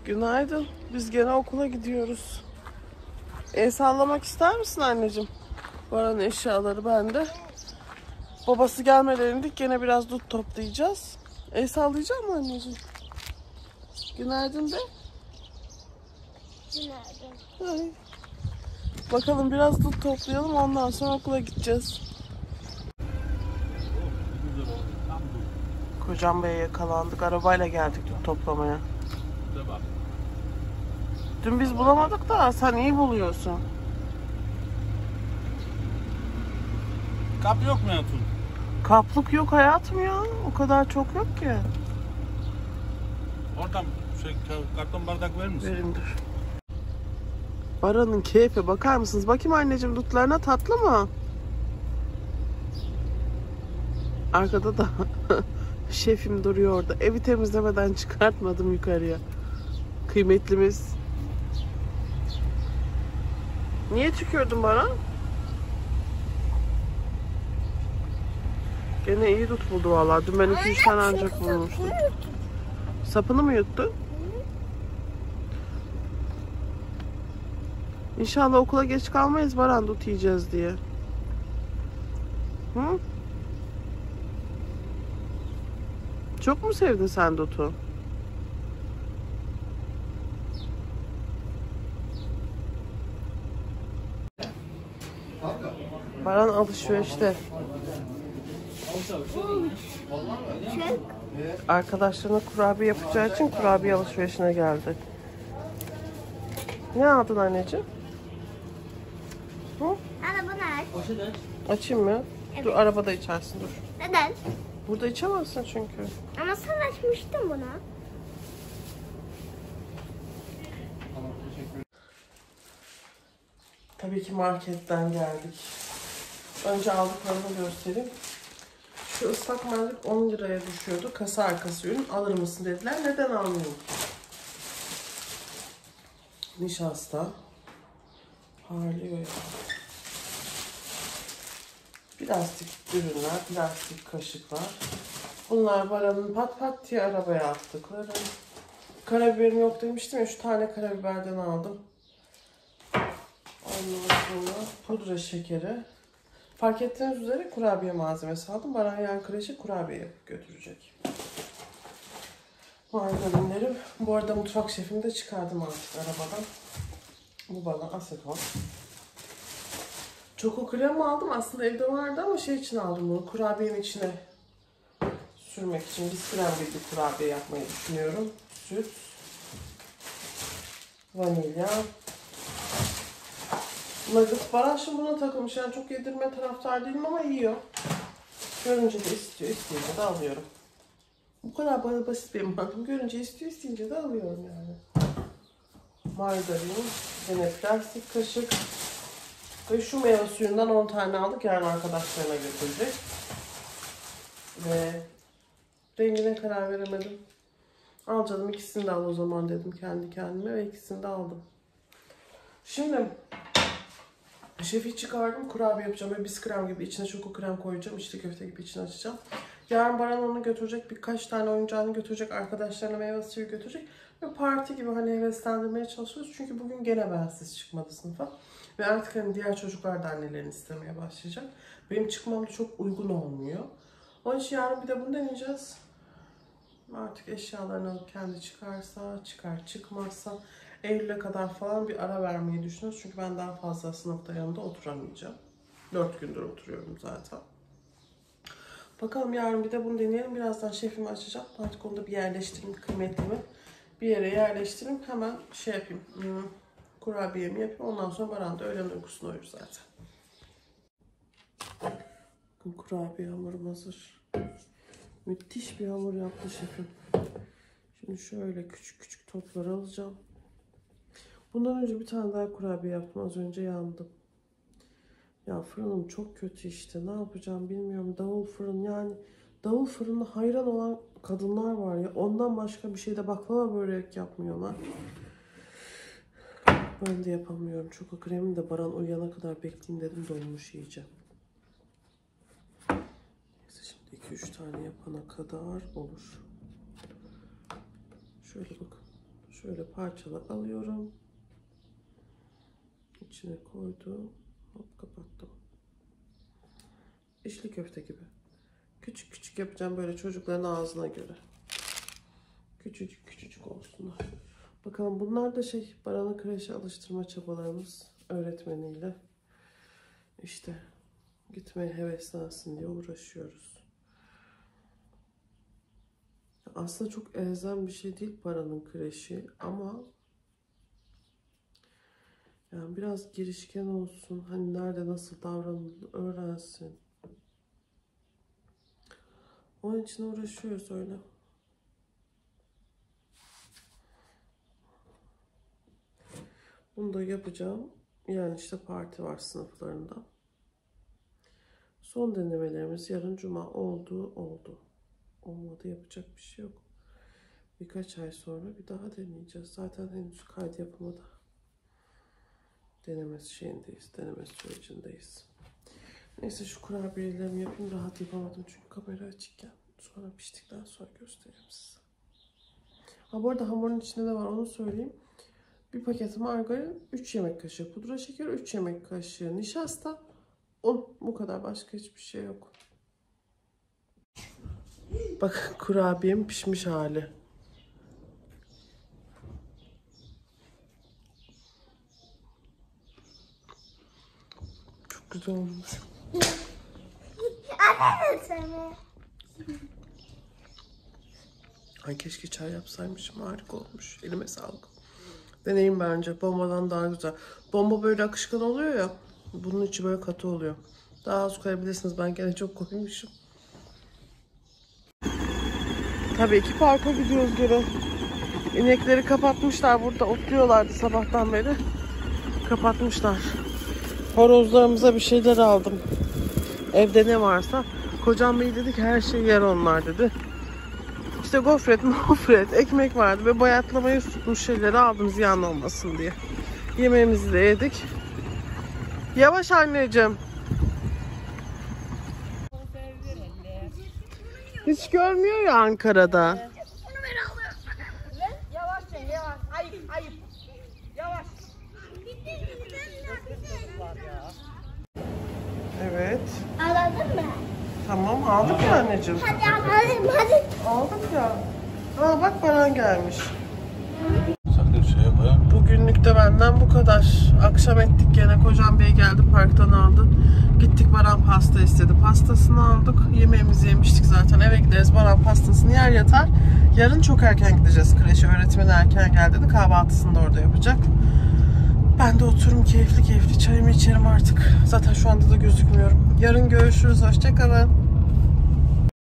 Günaydın. Biz gene okula gidiyoruz. El sallamak ister misin anneciğim? Baran eşyaları bende. Babası gelmeden indik. Gene biraz dut toplayacağız. El sallayacak mı anneciğim? Günaydın de. Günaydın. Ay. Bakalım biraz dut toplayalım. Ondan sonra okula gideceğiz. Kocam Bey'e yakalandık. Arabayla geldik dut toplamaya. Dün biz bulamadık da sen iyi buluyorsun. Kap yok mu Yatun? Kaplık yok hayatım ya. O kadar çok yok ki. Oradan karton bardak verir misin? Verin dur. Baran'ın keyfe bakar mısınız? Bakayım anneciğim dutlarına tatlı mı? Arkada da şefim duruyor orada. Evi temizlemeden çıkartmadım yukarıya. Kıymetlimiz. Niye tükürdün Baran? Gene iyi dut buldu vallahi. Dün ben 2-3 tane ancak bulmuştum. Sapını mı yuttu? İnşallah okula geç kalmayız Baran dut yiyeceğiz diye. Hı? Çok mu sevdin sen dutu? Baran alışverişte. Arkadaşlarına kurabiye yapacağı için kurabiye alışverişine geldi. Ne aldın anneciğim? Hı? Anne bunu aç. Açayım mı? Evet. Dur arabada içersin dur. Neden? Burada içemezsin çünkü. Ama sen açmıştın bunu. Tabii ki marketten geldik. Önce aldıklarımı göstereyim. Şu ıslak mendil 10 liraya düşüyordu. Kasa arkası ürün alır mısın dediler. Neden almayayım? Nişasta. Parlıyor ya. Plastik ürünler, plastik kaşıklar. Bunlar Baran'ın pat pat diye arabaya attıkları. Karabiberim yok demiştim ya, şu tane karabiberden aldım. Ondan sonra pudra şekeri. Fark ettiğiniz üzere kurabiye malzemesi aldım. Baran yan kreşe kurabiye yapıp götürecek. Margarinlerim. Bu arada mutfak şefimi de çıkardım artık arabadan. Bu bana aseton. Çoko krem aldım. Aslında evde vardı ama şey için aldım bunu. Kurabiyenin içine sürmek için. Biskrem gibi bir kurabiye yapmayı düşünüyorum. Süt. Vanilya. Nugget. Baran şimdi buna takılmış. Yani çok yedirme taraftar değilim ama yiyor. Görünce de istiyor. İsteyince de alıyorum. Bu kadar bana basit benim mantığım. Görünce istiyor. İsteyince de alıyorum yani. Margarin. Yine plastik kaşık. Ve şu meyve suyundan 10 tane aldık. Yarın arkadaşlarına götürecek. Ve rengine karar veremedim. Al canım ikisini de al o zaman dedim kendi kendime ve ikisini de aldım. Şimdi şefi çıkardım. Kurabiye yapacağım. Böyle biskrem gibi içine çoko krem koyacağım. İçli köfte gibi içine açacağım. Yarın Baran onu götürecek. Birkaç tane oyuncağını götürecek. Arkadaşlarına meyve suyu götürecek. Ve parti gibi hani heveslendirmeye çalışıyoruz. Çünkü bugün gene bensiz çıkmadı sınıfa. Ve artık hani diğer çocuklar da annelerini istemeye başlayacak. Benim çıkmam da çok uygun olmuyor. Onun için yarın bir de bunu deneyeceğiz. Artık eşyalarını alıp kendi çıkarsa, çıkar çıkmazsa Eylül'e kadar falan bir ara vermeyi düşünüyoruz. Çünkü ben daha fazla sınıfta yanında oturamayacağım. 4 gündür oturuyorum zaten. Bakalım yarın bir de bunu deneyelim. Birazdan şefimi açacağım. Artık onu da bir yerleştireyim kıymetlimi. Bir yere yerleştireyim. Hemen şey yapayım. Kurabiyemi yapayım. Ondan sonra Baran da öğlen uykusuna uyur zaten. Kurabiye hamurum hazır. Müthiş bir hamur yaptı şefim. Şimdi şöyle küçük küçük toplar alacağım. Bundan önce bir tane daha kurabiye yaptım. Az önce yandım. Ya fırınım çok kötü işte. Ne yapacağım bilmiyorum. Davul fırın yani. Davul fırına hayran olan kadınlar var ya. Ondan başka bir şeyde baklava börek yapmıyorlar. Ben de yapamıyorum. Çoko kremi de Baran uyuyana kadar bekleyeyim dedim. Donmuş yiyeceğim. Neyse şimdi 2-3 tane yapana kadar olur. Şöyle bakın. Şöyle Şöyle parçalar alıyorum. İçine koydum. Hop kapattım. İçli köfte gibi. Küçük küçük yapacağım böyle çocukların ağzına göre. Küçücük küçücük olsunlar. Bakalım bunlar da Baran'ı kreşe alıştırma çabalarımız öğretmeniyle. İşte gitmeye heveslensin diye uğraşıyoruz. Aslında çok elzem bir şey değil Baran'ın kreşi ama yani biraz girişken olsun. Hani nerede nasıl davranılır öğrensin. Onun için uğraşıyoruz öyle. Bunu da yapacağım. Yani işte parti var sınıflarında. Son denemelerimiz yarın cuma oldu. Olmadı yapacak bir şey yok. Birkaç ay sonra bir daha deneyeceğiz. Zaten henüz kaydı yapamadı. Deneme sürecindeyiz. Neyse şu kurabiyelerimi yapayım. Rahat yapamadım çünkü kamera açıkken. Sonra piştikten sonra göstereyim size. Ha bu arada hamurun içinde ne var onu söyleyeyim. Bir paket margarin, 3 yemek kaşığı pudra şekeri, 3 yemek kaşığı nişasta, un. Bu kadar, başka hiçbir şey yok. Bakın kurabiyem pişmiş hali. Çok güzel olmuş. Ay keşke çay yapsaymışım, harika olmuş. Elime sağlık. Deneyim bence. Bombadan daha güzel. Bomba böyle akışkan oluyor ya. Bunun içi böyle katı oluyor. Daha az koyabilirsiniz. Ben gene çok koymuşum. Tabii ki parka gidiyoruz geri. İnekleri kapatmışlar. Burada otluyorlardı sabahtan beri. Kapatmışlar. Horozlarımıza bir şeyler aldım. Evde ne varsa. Kocam bey dedi ki her şeyi yer onlar dedi. İşte gofret, ekmek vardı ve bayatlamayı tutmuş şeyleri aldım ziyan olmasın diye. Yemeğimizi de yedik. Yavaş anneciğim. Hiç görmüyor ya Ankara'da. Yavaş. Ayıp. Yavaş. Evet. Anladın mı? Tamam aldık ya anneciğim. Hadi alalım hadi. Aldık ya. Aa bak Baran gelmiş. Sakın şeye koyalım. Bugünlük de benden bu kadar. Akşam ettik gene. Kocam bey geldi parktan aldı. Gittik Baran pasta istedi. Pastasını aldık. Yemeğimizi yemiştik zaten. Eve gideriz. Baran pastasını yer yatar. Yarın çok erken gideceğiz kreşe. Öğretmeni erken gel dedi. Kahvaltısını da orada yapacak. Ben de otururum keyifli çayımı içerim artık. Zaten şu anda da gözükmüyorum. Yarın görüşürüz. Hoşça kalın.